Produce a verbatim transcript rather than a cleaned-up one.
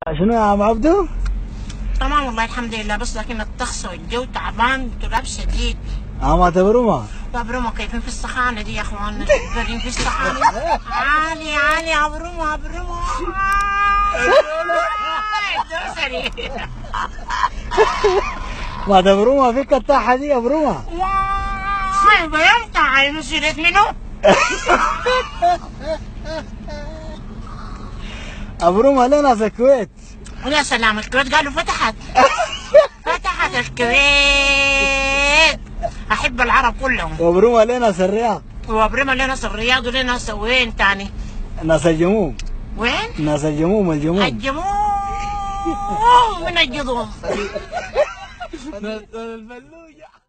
شنو يا عم عبدو؟ تمام والله الحمد لله، بس لكن الطقس والجو تعبان تراب شديد. اه ما تبرمها؟ ابرمها كيفين في السخانه دي يا اخواننا، قاعدين في السخانه. عالي عالي ابرمها ابرمها. ما تبرمها فيك الطاحه دي ابرمها. واي بيمتع هاي مسيرة منو؟ ابرمها لناس الكويت. ويا سلام الكويت قالوا فتحت. فتحت الكويت. احب العرب كلهم. وابرمها لناس الرياض. وابرمها لناس الرياض ولناس وين تاني؟ ناس الجموم. وين؟ ناس الجموم الجموم. الجموم من الجذوم. ناس الفلوجة.